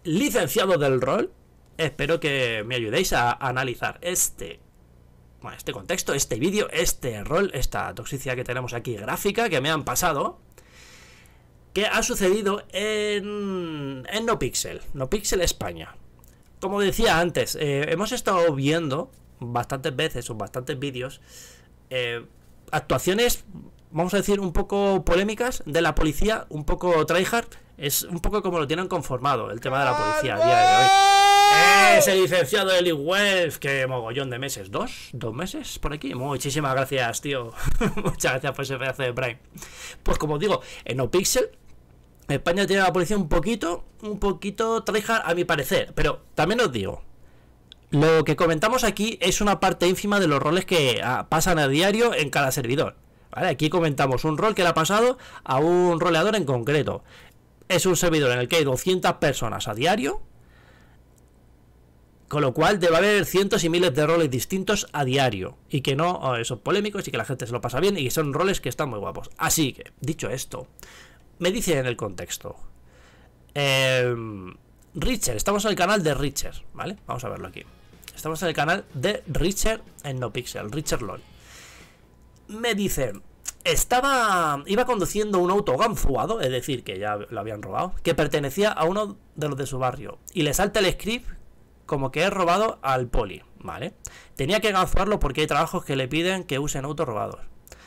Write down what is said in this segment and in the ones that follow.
licenciado del rol, espero que me ayudéis a analizar este contexto, este vídeo, este rol, esta toxicidad que tenemos aquí gráfica que me han pasado, que ha sucedido en NoPixel España. Como decía antes, hemos estado viendo bastantes veces o bastantes vídeos actuaciones, vamos a decir, un poco polémicas de la policía, un poco tryhard. Es un poco como lo tienen conformado el tema de la policía a día de hoy. Ese licenciado Eli Welf, que mogollón de meses, ¿dos meses por aquí? Muchísimas gracias, tío. Muchas gracias por ese pedazo de Prime. Pues como digo, en NoPixel España tiene la policía un poquito tryhard a mi parecer. Pero también os digo, lo que comentamos aquí es una parte ínfima de los roles que pasan a diario en cada servidor, ¿vale? Aquí comentamos un rol que le ha pasado a un roleador en concreto. Es un servidor en el que hay 200 personas a diario, con lo cual debe haber cientos y miles de roles distintos a diario, y que no son polémicos y que la gente se lo pasa bien y que son roles que están muy guapos. Así que, dicho esto, me dice en el contexto Richard, estamos en el canal de Richard, ¿vale? Vamos a verlo aquí. Estamos en el canal de Richard en NoPixel, Richard LOL. Me dice, iba conduciendo un auto ganfuado, es decir, que ya lo habían robado, que pertenecía a uno de los de su barrio, y le salta el script como que he robado al poli, ¿vale? Tenía que ganfuarlo porque hay trabajos que le piden que usen autos robados.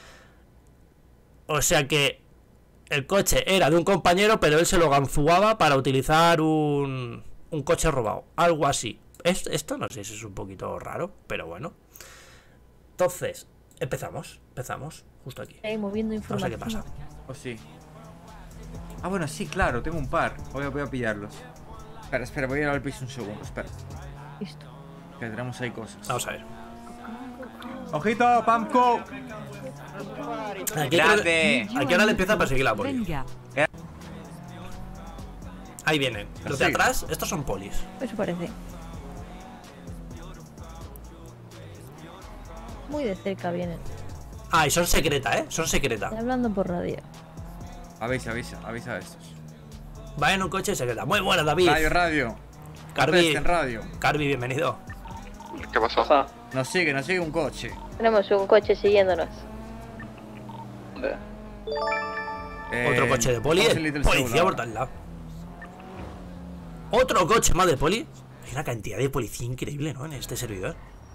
O sea que el coche era de un compañero, pero él se lo ganfuaba para utilizar un coche robado, algo así. Esto no sé si es un poquito raro, pero bueno. Entonces, empezamos justo aquí. Moviendo información. No sé qué pasa. Oh, sí. Ah, bueno, sí, claro, tengo un par. Voy a pillarlos. Espera, voy a ir al piso un segundo, espera. Listo. Que tenemos ahí cosas. Vamos a ver. ¡Ojito, Pamco! Aquí ahora le empieza a perseguir la poli. Ahí vienen. Los de atrás, estos son polis. Eso parece. Muy de cerca vienen. Ah, y son secretas, son secretas. Estoy hablando por radio. Avisa a estos. Va en un coche secreta. Muy buena, David. Radio. Carvi, bienvenido. ¿Qué pasó? Nos sigue un coche. Tenemos un coche siguiéndonos. Otro coche de poli. Policía por tal lado. Otro coche más de poli. Hay una cantidad de policía increíble, ¿no? En este servidor.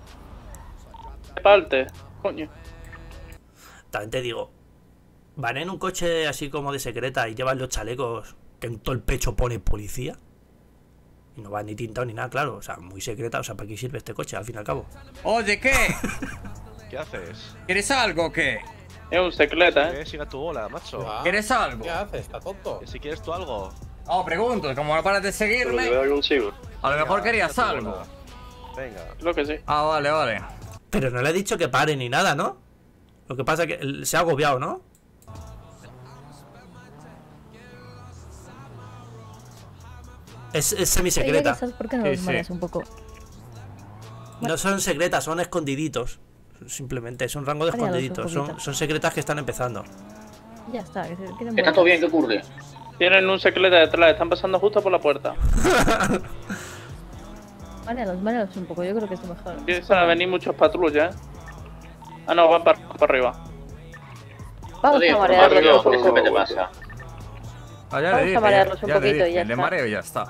Parte, coño. También te digo, van en un coche así como de secreta y llevan los chalecos que en todo el pecho pone policía. Y no va ni tintado ni nada, claro. O sea, muy secreta. O sea, ¿para qué sirve este coche al fin y al cabo? Oye, ¿qué? ¿Qué haces? ¿Quieres algo o qué? Es un secreta, Siga tu bola, macho. ¿Quieres algo? ¿Qué haces? ¿Está tonto? Si quieres tú algo. No, pregunto, como no paras de seguirme. A lo mejor querías algo. Venga. Lo que sí. Ah, vale. Pero no le he dicho que pare ni nada, ¿no? Lo que pasa es que se ha agobiado, ¿no? Es semisecreta. ¿Por qué no los malas un poco? No son secretas, son escondiditos. Simplemente es un rango de escondiditos. Son secretas que están empezando. Ya está, que se queden. ¿Está todo bien? ¿Qué ocurre? Tienen un secreto detrás, están pasando justo por la puerta. Marealos un poco, yo creo que es mejor. Empiezan a venir muchas patrullas. Ah, no, van para arriba. Vamos a marearlos. ¿Qué te pasa? Vamos a marearlos un poquito y ya está. Le mareo y ya está.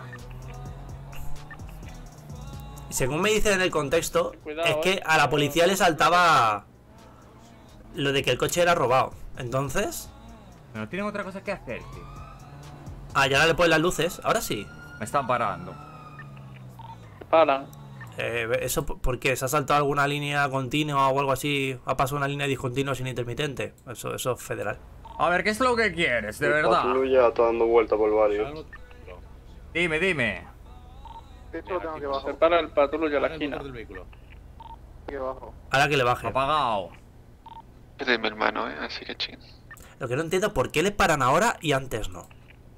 Según me dicen en el contexto, Cuidado, es que a la policía le saltaba lo de que el coche era robado. Entonces... Pero tienen otra cosa que hacer, tío. Ah, ya ahora le ponen las luces. Ahora sí. Me están parando. Paran. ¿Eso por qué? ¿Se ha saltado alguna línea continua o algo así? ¿Ha pasado una línea discontinua sin intermitente? Eso es federal. A ver, ¿qué es lo que quieres, de verdad? Patrulla está dando vuelta por el barrio. Dime. Esto tengo que bajar. Se para el patrulla a la esquina. Aquí abajo. Ahora que le baje. Apagado. Es de mi hermano, así que ching. Lo que no entiendo es por qué le paran ahora y antes no.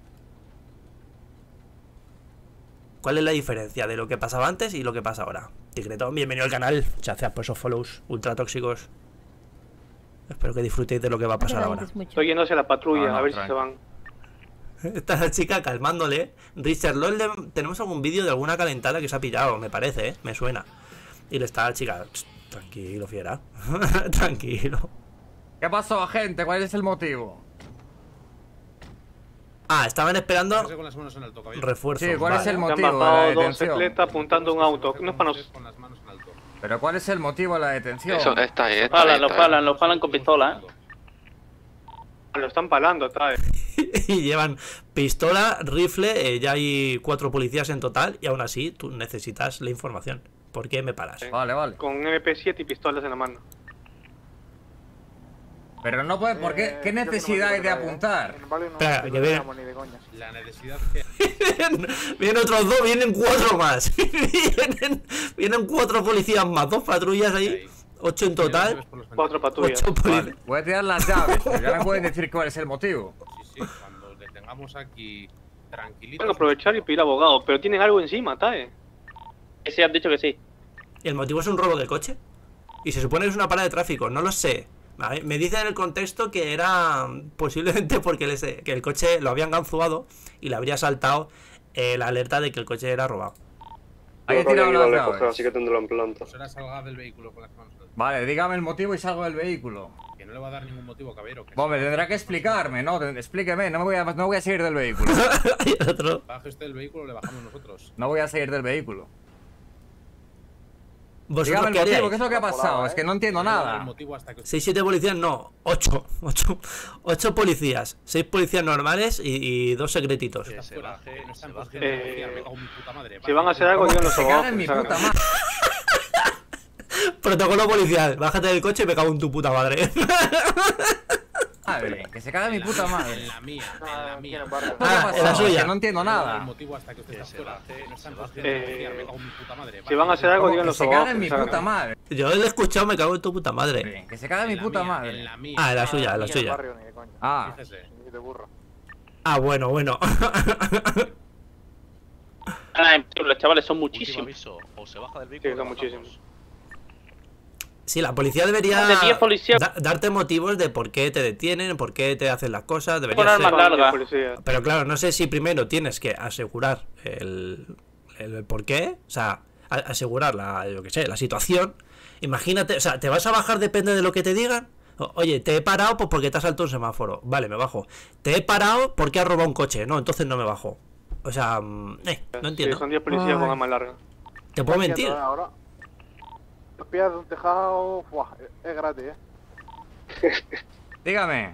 ¿Cuál es la diferencia de lo que pasaba antes y lo que pasa ahora? Tigretón, bienvenido al canal. Muchas gracias por esos follows ultra tóxicos. Espero que disfrutéis de lo que va a pasar ahora. Estoy yendo hacia la patrulla, a ver si se van. Está la chica calmándole. Richard Lord, tenemos algún vídeo de alguna calentada que se ha pillado, me parece, me suena. Y le está la chica, tranquilo, fiera. Tranquilo. ¿Qué pasó, agente? ¿Cuál es el motivo? Estaban esperando refuerzos. Sí, ¿cuál es el Me han motivo de la bajado dos detención? cicletas apuntando un auto. No es para nosotros. ¿Pero cuál es el motivo de la detención? Eso está ahí, Lo palan con pistola, Lo están palando, está ahí. Y llevan pistola, rifle, ya hay 4 policías en total. Y aún así, tú necesitas la información. ¿Por qué me paras? Vale. Con MP7 y pistolas en la mano. Pero no puede, ¿por qué? ¿Qué necesidad hay de apuntar? Espera, que viene. La necesidad que... Vienen otros 2, vienen 4 más. vienen 4 policías más, 2 patrullas ahí. 8 en total. 4 patrullas. 8 policías. Vale, voy a tirar las llaves, pero ya no pueden decir cuál es el motivo. Sí, cuando le tengamos aquí tranquilitos... Pueden aprovechar y pedir abogado, pero tienen algo encima, ¿tae? Sí, has dicho que sí. ¿Y el motivo es un robo de coche? Y se supone que es una parada de tráfico, no lo sé. Me dicen en el contexto que era posiblemente porque que el coche lo habían ganzuado y le habría saltado la alerta de que el coche era robado. Hay que tirar las llaves. Así que tendrlo en planta. Pues ahora salga del vehículo con las manos en alto. Vale, dígame el motivo y salgo del vehículo. Que no le va a dar ningún motivo, caballero. Que Bueno, me tendrá que explicarme, ¿no? Explíqueme, no voy a seguir del vehículo. Y el otro. baje usted del vehículo, le bajamos nosotros. No voy a seguir del vehículo. ¿Vosotros Dígame el qué motivo, haríais? ¿qué es lo que ha pasado? Es que no entiendo No le va a dar nada. el motivo hasta que... 6, 7 policías, no, 8 policías, 6 policías normales y 2 secretitos. Está fuera, que no están por me cago en mi puta madre. Si van a hacer algo, ¿Cómo digan que los se abogados. caga en mi que se puta hagan. madre? Protocolo policial, bájate del coche y me cago en tu puta madre. Madre, que se caga en mi puta madre. En la mía, en la mía. ¿Qué ha en la pasado? suya. Que no entiendo No le va a dar el nada. motivo hasta que usted está fuera. Que no están por me cago en mi puta madre. Si van a hacer algo, ¿Cómo digan que los se abogados. caga en que mi se hagan. puta madre? Yo le he escuchado, me cago en tu puta madre. Que se caga en mi puta En madre. la mía. En la suya, en la suya. Ah, Fíjese. Bueno. Los chavales son muchísimos. O se baja del Sí, vehículo. son muchísimos. Sí, la policía debería De 10 policías. darte motivos de por qué te detienen, por qué te hacen las cosas. Debería Con armas ser... largas. Policías. Pero claro, no sé si primero tienes que asegurar el por qué, o sea, asegurar yo qué sé, la situación. Imagínate, o sea, te vas a bajar depende de lo que te digan. Oye, te he parado pues porque te has saltado un semáforo. Vale, me bajo. Te he parado porque has robado un coche. No, entonces no me bajo. O sea, no entiendo. Sí, son 10 policías con armas largas. Te puedo mentir. Ahora, los pies de un tejado, es gratis, dígame.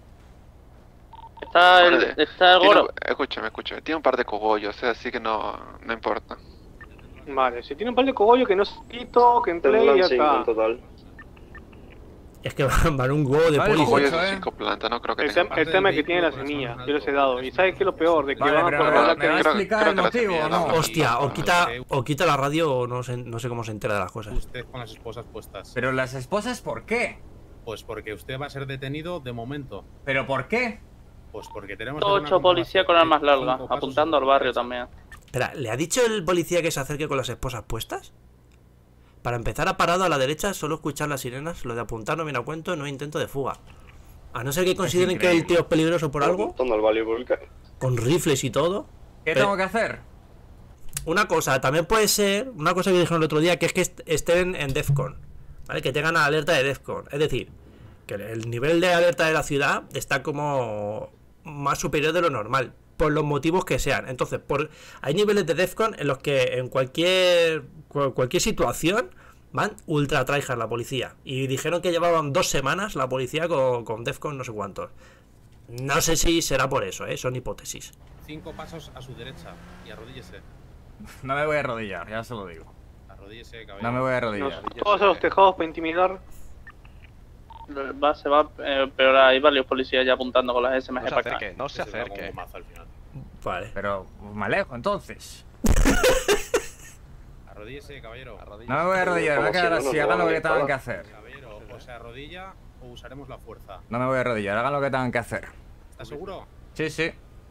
Está el Goro. Escúchame. Tiene un par de cogollos, así que no importa. Vale, si tiene un par de cogollos que no se quito, que entre y ya está. Es que van un huevo de Vale, policía. cogollos. Cogollos ¿eh? de 5 plantas, no creo que Pues tengan. em, El tema es que tiene la semilla, yo les he dado. ¿Y sabes qué es lo peor? De que Vale, van a pero por ¿me va a que explicar el motivo o no? Hostia, o quita la radio o no sé cómo se entera de las cosas. Usted con las esposas puestas. Pero las esposas, ¿por qué? Pues porque usted va a ser detenido de momento. ¿Pero por qué? Pues porque tenemos... 8 policías con armas largas, apuntando al barrio también. Espera, ¿le ha dicho el policía que se acerque con las esposas puestas? Para empezar, ha parado a la derecha, solo escuchar las sirenas. Lo de apuntar no viene a cuento, no hay intento de fuga. A no ser que consideren que el tío es peligroso por algo, con rifles y todo. ¿Qué Pero- tengo que hacer? Una cosa, también puede ser, una cosa que dijeron el otro día, que es que estén en DEFCON, ¿vale? Que tengan alerta de DEFCON. Es decir, que el nivel de alerta de la ciudad está como más superior de lo normal, por los motivos que sean. Entonces, hay niveles de DEFCON en los que en cualquier situación van ultra tryhard la policía. Y dijeron que llevaban 2 semanas la policía con DEFCON no sé cuántos. No sé si será por eso, son hipótesis. 5 pasos a su derecha y arrodíllese. No me voy a arrodillar, ya se lo digo. Arrodíllese, caballero. No me voy a arrodillar. Todos a los tejados para intimidar. Se va a empeorar. Hay varios policías ya apuntando con las SMG No se para acá. acerque, no se Ese se va acerque. como mazo al final. Vale. Pero me alejo entonces. Arrodíllese, caballero. No me voy a arrodillar, me voy a quedar así, hagan lo que tengan que hacer. Caballero, o se arrodilla o usaremos la fuerza. No me voy a arrodillar, hagan lo que tengan que hacer. ¿Estás seguro? Sí, sí.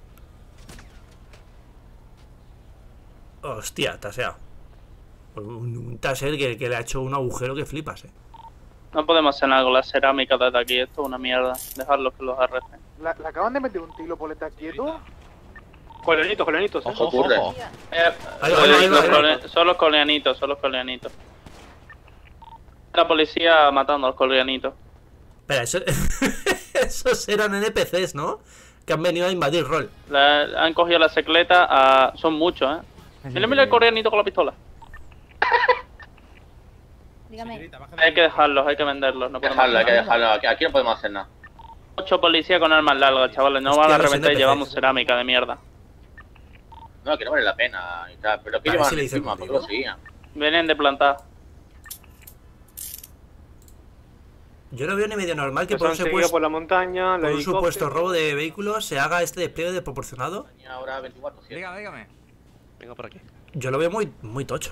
Hostia, taseado. Un taser que le ha hecho un agujero que flipas, No podemos hacer nada con la cerámica desde aquí. Esto es una mierda. Dejarlos que los arresten. ¿Le acaban de meter un tiro por estar quieto? Coleanitos. Ojo, ojo. Son los coleanitos. La policía matando a los coleanitos. Espera, esos eran NPCs, ¿no? Que han venido a invadir rol. Han cogido la secleta. Son muchos, Mira el coreanito con la pistola. Dígame. Hay que dejarlos, hay que venderlos. No hay que dejarlo. Aquí no podemos hacer nada. 8 policías con armas largas, chavales. No van a reventar y llevamos cerámica de mierda. No, que no vale la pena y tal. Pero que llevan encima, porque lo seguían. Vienen de plantar. Yo no veo ni medio normal que por un supuesto robo de vehículos se haga este despliegue desproporcionado. Ahora 24, ¿sí? Dígame. Venga por aquí. Yo lo veo muy tocho.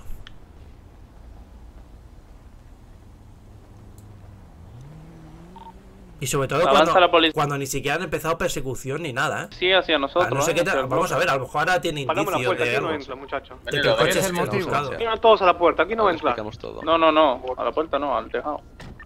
Y sobre todo cuando ni siquiera han empezado persecución ni nada, Sí, hacia nosotros. No sé qué vamos a ver, a lo mejor ahora tiene indicios de algo. muchacho. De que el coche es el motivo. Aquí no todos a la puerta, aquí no entran. No, a la puerta no, al tejado.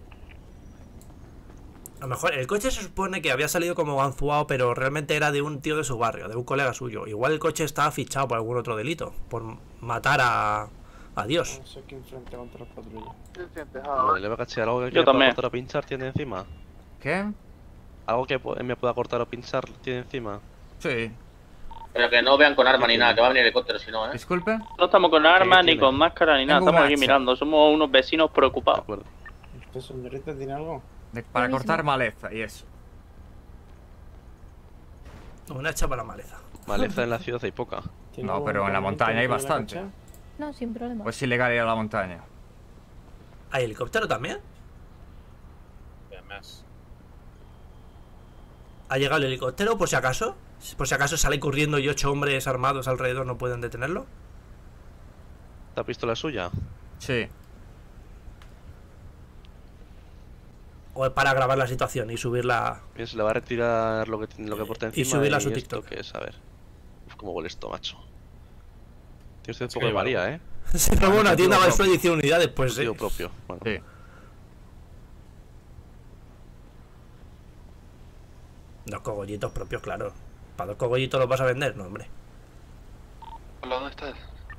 A lo mejor el coche se supone que había salido como ganzuado, pero realmente era de un tío de su barrio, de un colega suyo. Igual el coche estaba fichado por algún otro delito, por matar a Dios. No sé quién frente contra las patrullas. ¿Le va a cachar algo que yo también. cortar o pinchar tiene encima? ¿Qué? ¿Algo que me pueda cortar o pinchar tiene encima? Sí. Pero que no vean con arma ni nada, que va a venir el helicóptero si no, Disculpe. No estamos con armas ni con máscara ni nada, estamos aquí mirando. Somos unos vecinos preocupados. De acuerdo. ¿Usted, señorita, tiene algo? Para cortar maleza y eso. Una hacha para la maleza. Maleza en la ciudad hay poca. No, pero en la montaña hay bastante. No, sin problema. Pues ilegal ir a la montaña. ¿Hay helicóptero también? Además. ¿Ha llegado el helicóptero por si acaso? Por si acaso sale corriendo y 8 hombres armados alrededor no pueden detenerlo. ¿La pistola es suya? Sí. O es para grabar la situación y subirla. Bien, se le va a retirar lo que porta encima. Y subirla a su esto TikTok. Que es, a ver. Uf, cómo huele esto, macho. Tiene usted un poco de María, Se robó una tienda para su edición unidades, pues sí. propio. Bueno. Sí. Dos cogollitos propios, claro. ¿Para 2 cogollitos los vas a vender? No, hombre. Hola, ¿dónde estás?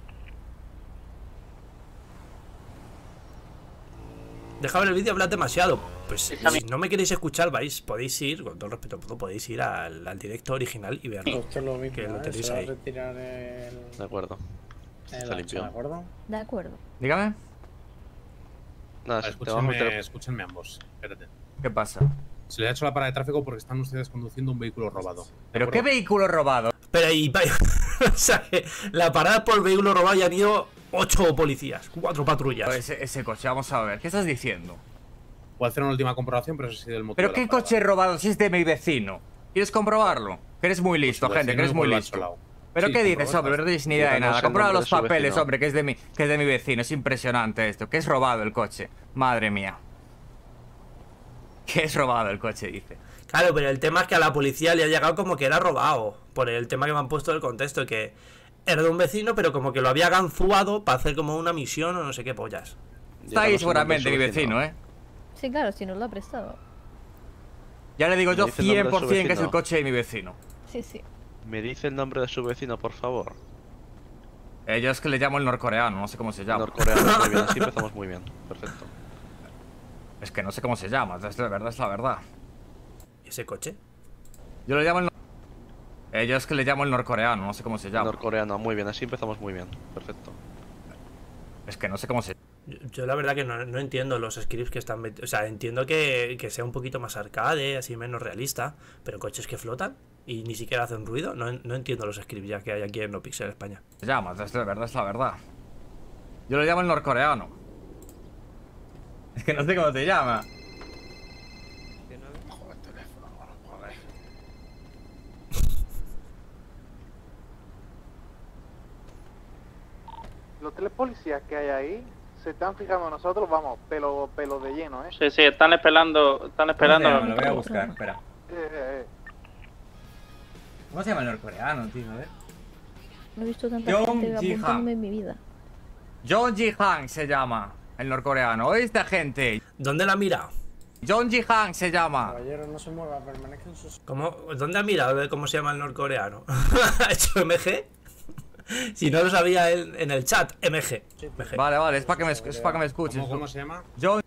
Deja ver el vídeo, hablad demasiado. Pues si no me queréis escuchar, podéis ir, con todo respeto, podéis ir al directo original y verlo. Esto es lo mismo, que lo tenéis se va a ahí. retirar el... De acuerdo. el hacha, ¿de acuerdo? De acuerdo. Dígame. Nada, escúchenme ambos. Espérate. ¿Qué pasa? Se le ha hecho la parada de tráfico porque están ustedes conduciendo un vehículo robado. ¿Pero qué vehículo robado? Pero o sea, la parada por vehículo robado ya han ido 8 policías, 4 patrullas. Pues ese coche, vamos a ver, ¿qué estás diciendo? Voy a hacer una última comprobación, pero ese ha sido el motivo. ¿Pero qué coche robado si es de mi vecino? ¿Quieres comprobarlo? Que eres muy listo, gente, que eres muy listo. ¿Pero qué dices, hombre? No tienes ni idea de nada. Comprueba los papeles, hombre, que es de mi vecino. Es impresionante esto. Que es robado el coche. Madre mía. Que es robado el coche, dice. Claro, pero el tema es que a la policía le ha llegado como que era robado. Por el tema que me han puesto del contexto, que era de un vecino, pero como que lo había ganzuado para hacer como una misión o no sé qué pollas. Está ahí seguramente mi vecino, Sí, claro, si nos lo ha prestado. Ya le digo yo 100% que es el coche de mi vecino. Sí, sí. ¿Me dice el nombre de su vecino, por favor? Yo es que le llamo el norcoreano, no sé cómo se llama. Norcoreano, muy bien, así empezamos muy bien. Perfecto. Es que no sé cómo se llama, es la verdad. ¿Y ese coche? Yo lo llamo el... yo es que le llamo el norcoreano, no sé cómo se llama. Norcoreano, muy bien, así empezamos muy bien. Perfecto. Es que no sé cómo se... Yo la verdad que no entiendo los scripts que están metidos. O sea, entiendo que sea un poquito más arcade, así menos realista. Pero coches que flotan y ni siquiera hacen ruido. No entiendo los scripts ya que hay aquí en NoPixel España. Se llama, es la verdad. Yo lo llamo el norcoreano. Es que no sé cómo se llama. Los 3 policías que hay ahí se están fijando en nosotros, vamos, pelo de lleno, Sí, están esperando. Lo voy a buscar, espera. ¿Cómo se llama el norcoreano, tío? A ver. No he visto tanta gente apuntándome en mi vida. Jong Ji-han se llama el norcoreano. ¿Oíste, gente? ¿Dónde la ha mirado? John Ji-han se llama. Caballero, no se mueva, permanezca en sus... ¿Cómo? ¿Dónde ha mirado cómo se llama el norcoreano? ¿Ha hecho MG? Si no lo sabía él en el chat, MG. MG. Vale, es para que me escuches. ¿Cómo se llama? John...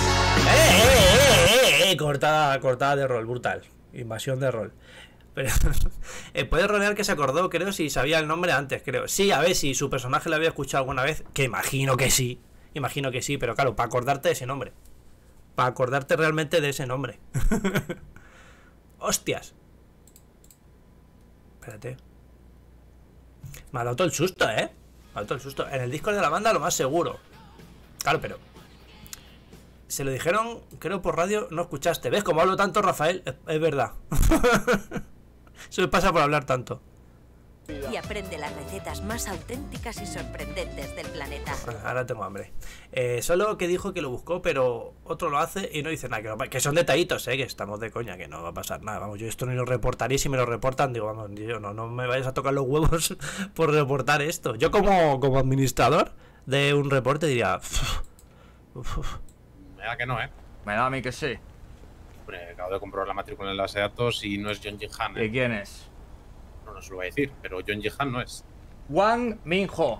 Cortada de rol, brutal. Invasión de rol. Pero, puede rolear que se acordó, creo, si sabía el nombre antes, creo. Sí, a ver, si su personaje lo había escuchado alguna vez, que imagino que sí. Imagino que sí, pero claro, para acordarte de ese nombre. Para acordarte realmente de ese nombre. Hostias. Espérate. Me ha dado todo el susto, ¿eh? Me ha dado todo el susto. En el Discord de la banda lo más seguro. Claro, pero... Se lo dijeron, creo, por radio, no escuchaste. ¿Ves cómo hablo tanto, Rafael? Es verdad. Eso me pasa por hablar tanto. Y aprende las recetas más auténticas y sorprendentes del planeta. Ahora tengo hambre. Solo que dijo que lo buscó, pero otro lo hace y no dice nada. Que son detallitos, que estamos de coña, que no va a pasar nada. Vamos, yo esto ni lo reportaría. Si me lo reportan, digo, vamos, yo no me vayas a tocar los huevos por reportar esto. Yo como administrador de un reporte diría... Me da que no, Me da a mí que sí. Hombre, acabo de comprobar la matrícula en la base de datos y no es John Ji-han. ¿Y quién es? No se lo voy a decir, pero John Ji-han no es. Wang Min-ho.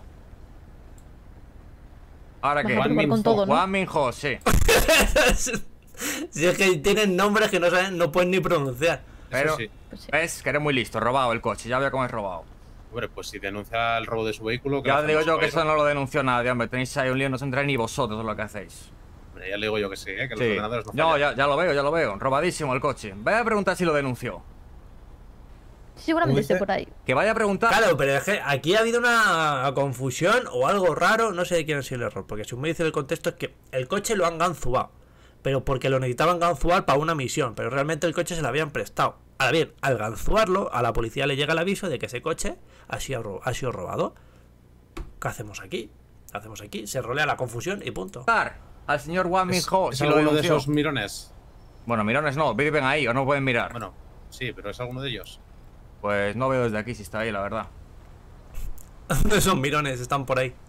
¿Ahora qué? Wang Min-ho, todo, ¿no? Wang Min-ho, sí. Si es que tienen nombres que no saben, no pueden ni pronunciar. Pero, sí. ves que eres muy listo, robado el coche, ya veo cómo es robado. Hombre, pues si denuncia el robo de su vehículo... Ya digo yo que eso no lo denunció nadie, hombre. Tenéis ahí un lío, no os enteráis ni vosotros lo que hacéis. Hombre, ya le digo yo que sí, que los Sí. ordenadores no No, fallan. ya lo veo. Robadísimo el coche. Vaya a preguntar si lo denunció. Seguramente esté por ahí. Que vaya a preguntar. Claro, pero es que aquí ha habido una confusión o algo raro, no sé de quién ha sido el error, porque según me dice el contexto es que el coche lo han ganzubado, pero porque lo necesitaban ganzuar para una misión, pero realmente el coche se lo habían prestado. Ahora bien, al ganzuarlo, a la policía le llega el aviso de que ese coche ha sido robado. ¿Qué hacemos aquí? ¿Qué hacemos aquí? Se rolea la confusión y punto. Al señor Wang Min-ho, ¿Es si lo alguno de denunció. esos mirones? Bueno, mirones no, viven ahí o no pueden mirar. Bueno, sí, pero ¿es alguno de ellos? Pues no veo desde aquí si está ahí, la verdad. Esos mirones están por ahí.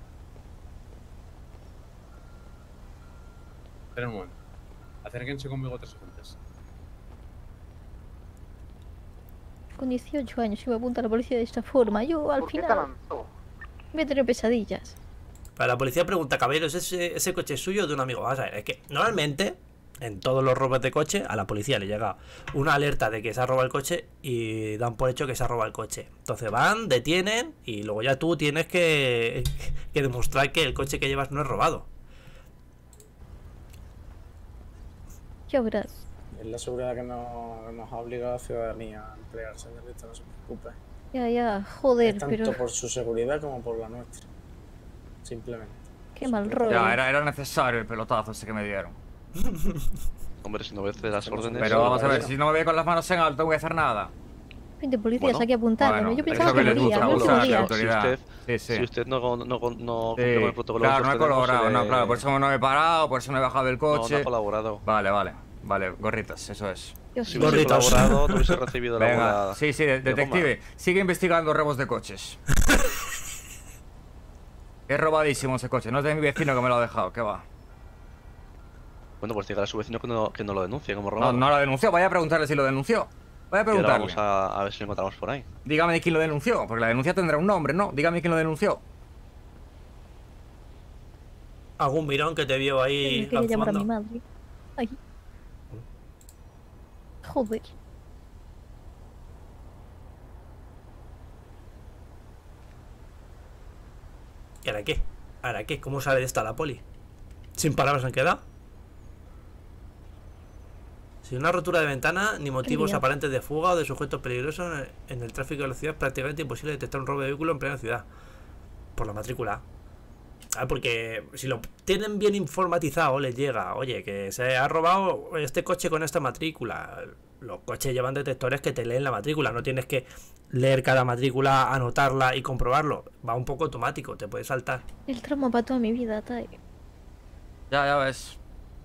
Esperen un momento. Acérquense conmigo 3 segundos. Con 18 años iba a apuntar a la policía de esta forma. Yo al final voy a tener pesadillas. Para la policía pregunta, caballeros, ¿ese coche es suyo o de un amigo? Vamos a ver, es que normalmente en todos los robos de coche a la policía le llega una alerta de que se ha robado el coche y dan por hecho que se ha robado el coche. Entonces van, detienen y luego ya tú tienes que demostrar que el coche que llevas no es robado. Ya verás. Es la seguridad que nos ha obligado a la ciudadanía a emplear, señorita, no se preocupe. Ya, joder, Es tanto pero... por su seguridad como por la nuestra. Simplemente. Qué mal rollo. Ya, era necesario el pelotazo ese que me dieron. Hombre, si no obedece las órdenes... Pero vamos a ver, si no me voy con las manos en alto, no voy a hacer nada. 20 policías Bueno, aquí apuntándome. bueno, Yo pero pensaba eso que que les moría, gusta no abusar, moría. autoridad. Si usted no cumple con el protocolo... Claro, no he que tenemos, colaborado, no, claro, por eso no he parado, por eso no he bajado del coche. No ha colaborado. Vale, gorritas, eso es. Si hubiese colaborado, no hubiese recibido la Venga, bola. sí, detective, sigue investigando robos de coches. Es robadísimo ese coche, no es de mi vecino que me lo ha dejado, ¿qué va? Bueno, pues dígale a su vecino que no lo denuncie como robado. No lo denunció, vaya a preguntarle si lo denunció. Vaya a Y ahora preguntarle. vamos a ver si lo encontramos por ahí. Dígame quién lo denunció, porque la denuncia tendrá un nombre, ¿no? Dígame quién lo denunció. Algún mirón que te vio ahí Me quería llamar a mi ganzumando. madre. Ay. Joder. ¿Y ahora qué? ¿Ahora qué? ¿Cómo sale de esta la poli? ¿Sin palabras han quedado? Sin una rotura de ventana, ni motivos lío. aparentes de fuga o de sujetos peligrosos en el tráfico de la ciudad, es prácticamente imposible detectar un robo de vehículo en plena ciudad. Por la matrícula. Porque si lo tienen bien informatizado, les llega, oye, que se ha robado este coche con esta matrícula. Los coches llevan detectores que te leen la matrícula, no tienes que leer cada matrícula, anotarla y comprobarlo. Va un poco automático, te puede saltar. El trauma para toda mi vida, Tai. Ya ves.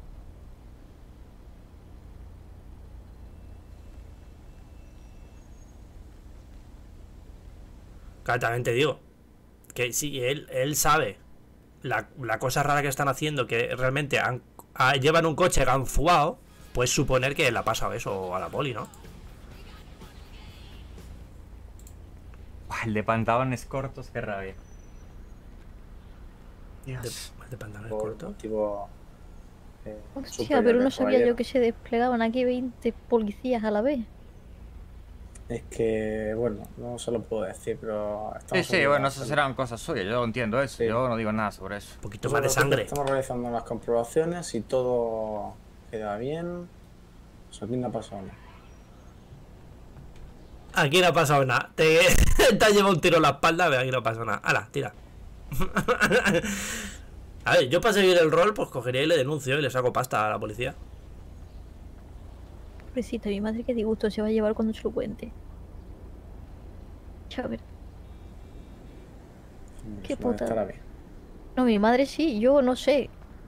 También te digo que si él sabe la cosa rara que están haciendo, que realmente han llevan un coche ganzuao, puedes suponer que le ha pasado eso a la poli, ¿no? El de pantalones cortos, qué rabia. Dios. ¿De pantalones cortos? Hostia, pero no sabía yo que se desplegaban aquí 20 policías a la vez. Es que, bueno, no se lo puedo decir, pero... Sí, bueno, esas serán cosas suyas, yo entiendo eso, yo no digo nada sobre eso. Un poquito más de sangre. Estamos realizando las comprobaciones y todo queda bien. Pues aquí no ha pasado nada. Aquí no ha pasado nada. Te has llevado un tiro en la espalda, pero aquí no pasa nada. ¡Hala, tira! A ver, yo para seguir el rol, pues cogería y le denuncio y le saco pasta a la policía. Pobrecita, mi madre qué disgusto se va a llevar cuando se lo cuente. A ver. Qué puta. No, mi madre sí, yo no sé.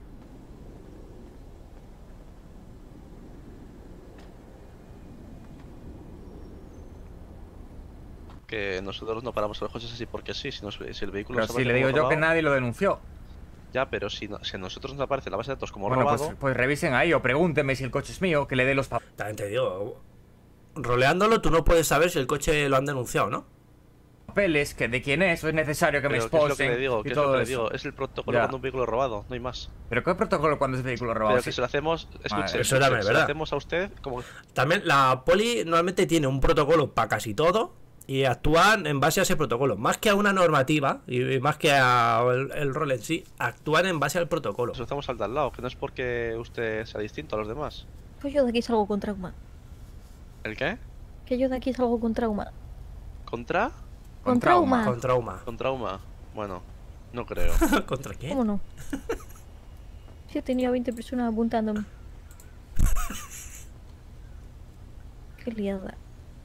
Que nosotros no paramos los coches así porque sí, si el vehículo... Pero si le digo yo que nadie lo denunció. Ya, pero si a nosotros nos aparece en la base de datos como bueno, robado... pues revisen ahí o pregúntenme si el coche es mío, que le dé los papeles. También te digo, roleándolo tú no puedes saber si el coche lo han denunciado, ¿no? Papeles, que de quién es, o es necesario que me esposen. ¿Qué es lo que le digo? ¿Qué es lo que le digo? Es el protocolo cuando un vehículo es robado, no hay más. ¿Pero qué protocolo cuando es vehículo robado? Pero que se lo hacemos... Escuche, eso era se lo hacemos a usted como... También la poli normalmente tiene un protocolo para casi todo y actúan en base a ese protocolo. Más que a una normativa y más que a el rol en sí, actúan en base al protocolo. Nos estamos al de al lado, que no es porque usted sea distinto a los demás. Pues yo de aquí salgo con trauma. ¿El qué? Que yo de aquí salgo con trauma. ¿Contra? Con trauma. Con trauma. Con trauma. Bueno, no creo. ¿Contra qué? ¿Cómo no? Sí, he tenido 20 personas apuntándome. Qué liada.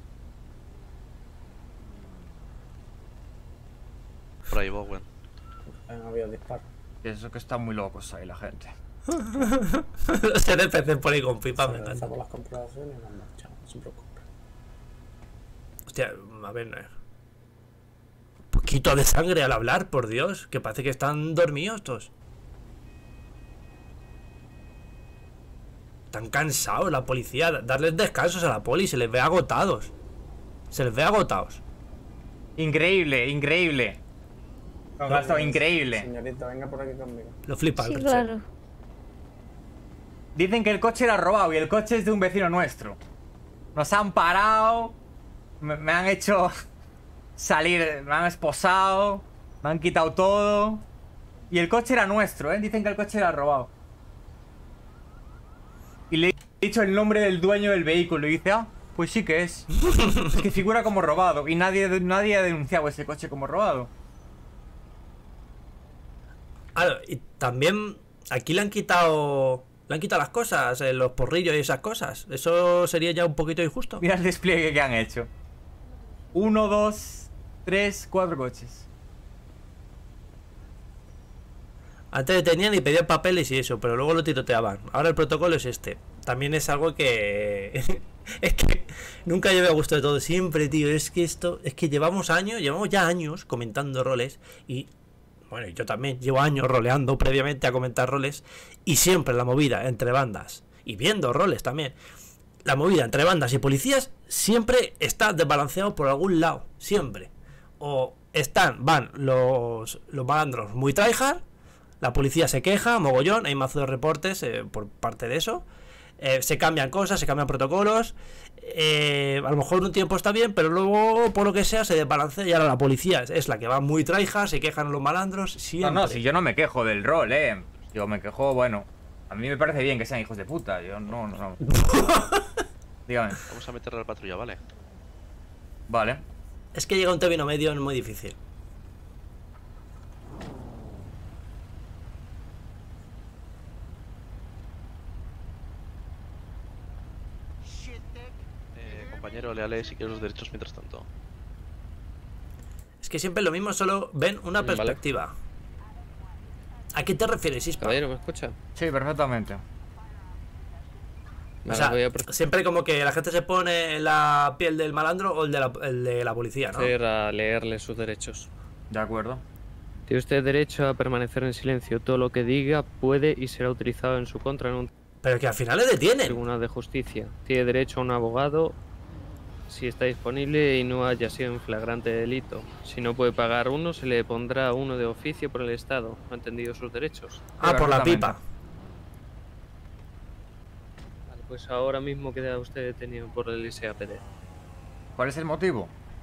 Por ahí, Bowen. No había disparo. Y eso que están muy locos ahí la gente. Se NPC por ahí con pipa, me encanta. Las comprobaciones y nos marchamos, no se preocupe. Hostia, a ver, un poquito de sangre al hablar, por Dios, que parece que están dormidos todos. Están cansados la policía, darles descansos a la poli, se les ve agotados. Se les ve agotados. Increíble, increíble. No, ha estado increíble. Señorita, venga por aquí conmigo. Lo flipa. Sí, claro. Dicen que el coche era robado y el coche es de un vecino nuestro. Nos han parado, me han hecho salir, me han esposado, me han quitado todo. Y el coche era nuestro, ¿eh? Dicen que el coche era robado. Y le he dicho el nombre del dueño del vehículo y dice, ah, pues sí que es. Es que figura como robado y nadie ha denunciado ese coche como robado. Y también aquí le han quitado las cosas, los porrillos y esas cosas. Eso sería ya un poquito injusto. Mira el despliegue que han hecho. 1, 2, 3, 4 coches. Antes detenían y pedían papeles y eso, pero luego lo tiroteaban. Ahora el protocolo es este. También es algo que... es que nunca llevé a gusto de todo. Siempre, tío, es que llevamos ya años comentando roles y... Bueno, yo también llevo años roleando previamente a comentar roles. Y siempre la movida entre bandas y viendo roles también, la movida entre bandas y policías siempre está desbalanceado por algún lado. Siempre. O van los malandros muy tryhard, la policía se queja, mogollón, hay mazo de reportes por parte de eso. Se cambian cosas, se cambian protocolos. A lo mejor un tiempo está bien, pero luego por lo que sea se desbalancea y ahora la policía es la que va muy tryhard, se quejan los malandros siempre. No, si yo no me quejo del rol, yo me quejo, bueno, a mí me parece bien que sean hijos de puta. Yo no. Dígame. Vamos a meterle a la patrulla, ¿vale? Vale. Es que llega un término medio muy difícil. Compañero, léale si quieres los derechos mientras tanto. Es que siempre lo mismo, solo ven una perspectiva. Vale. ¿A qué te refieres, Ispa? ¿Caballero, me escucha? Sí, perfectamente. O sea, siempre como que la gente se pone en la piel del malandro o el de la policía, ¿no? A leerle sus derechos. De acuerdo. Tiene usted derecho a permanecer en silencio. Todo lo que diga puede y será utilizado en su contra en un... Pero que al final le detienen. Tribunal de Justicia. Tiene derecho a un abogado si está disponible y no haya sido un flagrante delito. Si no puede pagar uno, se le pondrá uno de oficio por el Estado. ¿Ha entendido sus derechos? Ah, por la pipa. Vale, pues ahora mismo queda usted detenido por el SAPD. ¿Cuál es el motivo?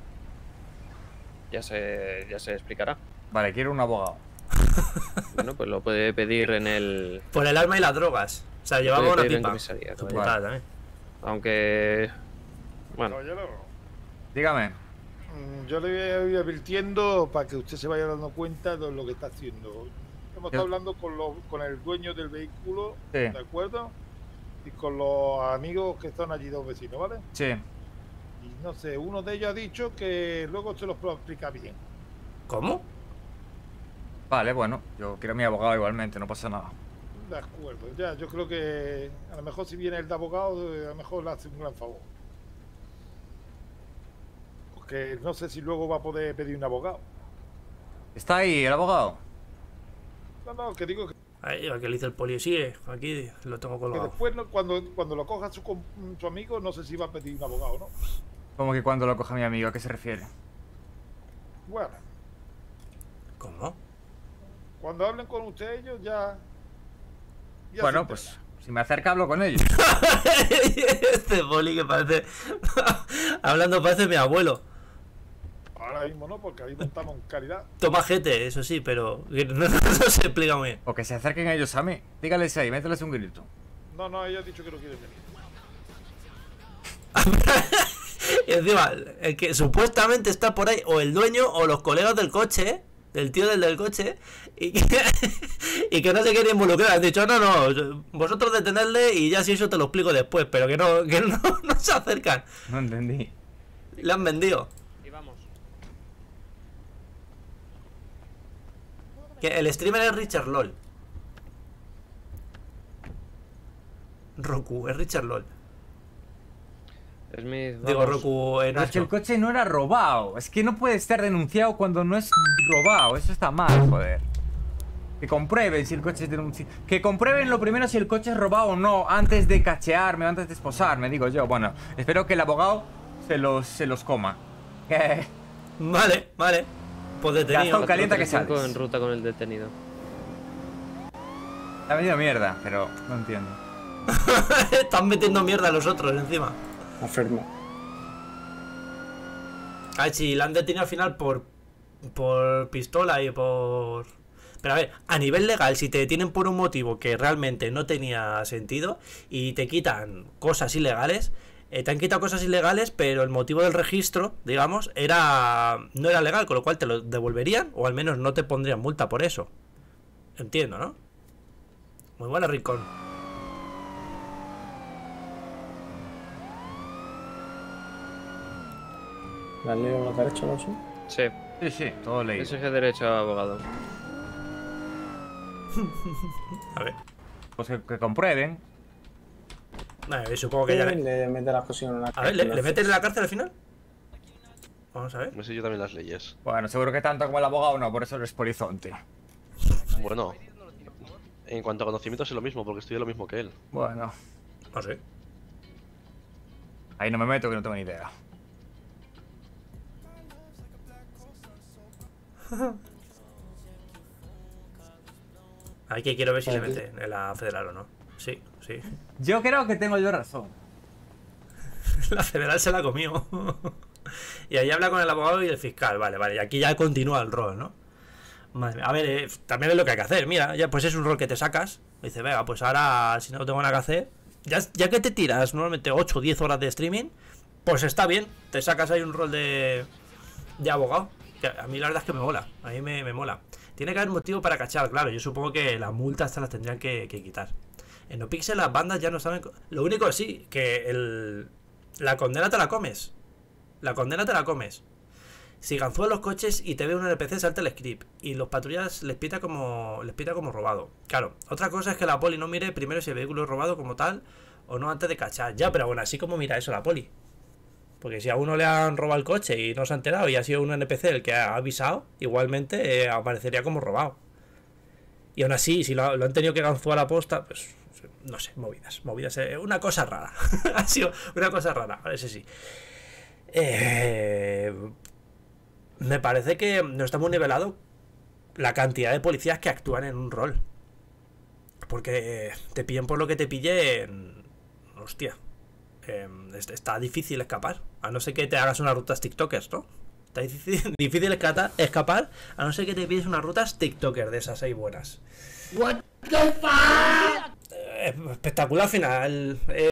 Ya se explicará. Vale, quiero un abogado. Bueno, pues lo puede pedir en el... Por el arma y las drogas. O sea, llevamos una pipa. Vale. Aunque... Bueno. Dígame. Yo le voy advirtiendo para que usted se vaya dando cuenta de lo que está haciendo. Hemos estado hablando con el dueño del vehículo, sí. ¿De acuerdo? Y con los amigos que están allí, 2 vecinos, ¿vale? Sí. Y no sé, uno de ellos ha dicho que luego se los puedo explicar bien. ¿Cómo? Vale, bueno, yo quiero a mi abogado igualmente, no pasa nada. De acuerdo, ya, yo creo que a lo mejor si viene el de abogado, a lo mejor le hace un gran favor. Porque no sé si luego va a poder pedir un abogado. ¿Está ahí el abogado? No, que digo que... Ahí, que le hizo el poli, sigue, aquí lo tengo colgado. Que después, cuando lo coja su amigo, no sé si va a pedir un abogado, ¿no? ¿Cómo que cuando lo coja mi amigo? ¿A qué se refiere? Bueno. ¿Cómo? Cuando hablen con usted ellos ya bueno, pues si me acerca hablo con ellos. Este poli que parece... Hablando parece mi abuelo. Ahora mismo no, porque ahí montamos en calidad. Toma gente, eso sí, pero no se explica muy bien. O que se acerquen ellos a mí. Dígales ahí, mételes un grito. No, ella ha dicho que no quiere venir. Y encima, el que supuestamente está por ahí, o el dueño, o los colegas del coche, del tío del coche, y que no se quiere involucrar. Han dicho, no, vosotros detenerle y ya si eso te lo explico después, pero que no se acercan. No entendí. Le han vendido. Y vamos. Que el streamer es Richard LOL. Roku, es Richard LOL. Digo, Roku, Nacho. Es que el coche no era robado. Es que no puede estar denunciado cuando no es robado. Eso está mal, joder. Que comprueben si el coche es denunciado. Que comprueben lo primero si el coche es robado o no, antes de cachearme, antes de esposarme, digo yo. Bueno, espero que el abogado se los coma. Vale. Pues detenido. Gastón calienta que sales. En ruta con el detenido. Ha venido mierda, pero no entiendo. Están metiendo mierda a los otros encima. Afirmo. Ay, sí, la han detenido al final por pistola y por... Pero a ver, a nivel legal, si te detienen por un motivo que realmente no tenía sentido y te quitan cosas ilegales, te han quitado cosas ilegales, pero el motivo del registro, digamos, no era legal, con lo cual te lo devolverían o al menos no te pondrían multa por eso. Entiendo, ¿no? Muy buena, Rincón. ¿Le has leído los derechos, Alonso? Sí. Sí, todo leído. Ese es el derecho a abogado. A ver. Pues que comprueben. Supongo que ya... Le mete las cosas en una cárcel. A ver, ¿le meten en la cárcel al final? Vamos a ver. No sé yo también las leyes. Bueno, seguro que tanto como el abogado no, por eso eres polizonte. Bueno, en cuanto a conocimiento es lo mismo, porque estudié lo mismo que él. Bueno. No sé. Ahí no me meto, que no tengo ni idea. Hay que quiero ver si le mete en la federal o no. Sí. Yo creo que tengo yo razón. La federal se la comió. Y ahí habla con el abogado y el fiscal. Vale. Y aquí ya continúa el rol, ¿no? Madre mía. A ver, también es lo que hay que hacer. Mira, ya pues es un rol que te sacas. Dice, venga, pues ahora si no tengo nada que hacer, ya que te tiras normalmente 8 o 10 horas de streaming, pues está bien. Te sacas ahí un rol de abogado. Que a mí la verdad es que me mola. A mí me mola. Tiene que haber motivo para cachar, claro. Yo supongo que las multas se las tendrían que quitar. En NoPixel las bandas ya no saben... Lo único sí, que la condena te la comes. Si ganzúan los coches y te ve un NPC, salta el script. Y los patrullas les pita como robado. Claro, otra cosa es que la poli no mire primero si el vehículo es robado como tal o no antes de cachar. Ya, pero bueno, así como mira eso la poli. Porque si a uno le han robado el coche y no se ha enterado y ha sido un NPC el que ha avisado, igualmente aparecería como robado. Y aún así, si lo han tenido que ganzuar a posta, pues no sé, movidas. Una cosa rara. Ha sido una cosa rara, ese sí. Me parece que no está muy nivelado la cantidad de policías que actúan en un rol. Porque te pillen por lo que te pillen. Hostia. Está difícil escapar. A no ser que te hagas unas rutas TikTokers, ¿no? Está difícil escapar. A no ser que te pilles unas rutas TikTokers de esas ahí buenas. What the fuck? Espectacular final.